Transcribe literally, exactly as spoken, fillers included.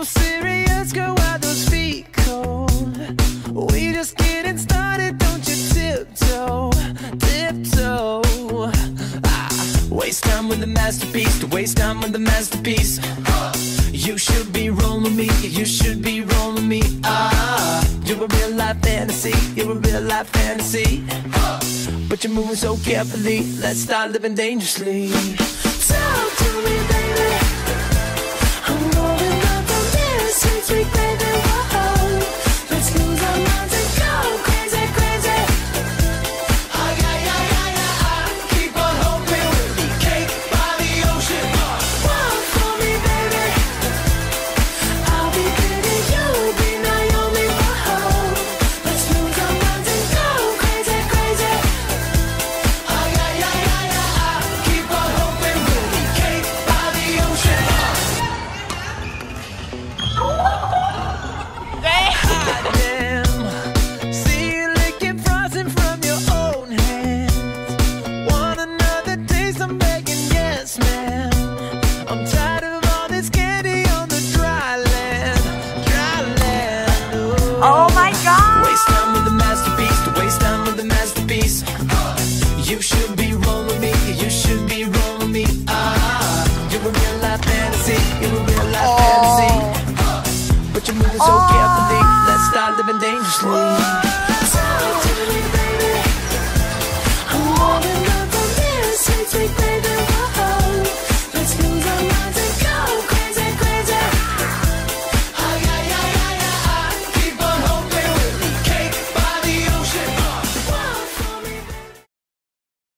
serious, girl, why those feet cold? We just getting started, don't you tiptoe, tiptoe. Ah, waste time with the masterpiece, to waste time with the masterpiece. You should be rolling me, you should be rolling me. Ah, you're a real life fantasy, you're a real life fantasy. But you're moving so carefully, let's start living dangerously. Talk to me, baby.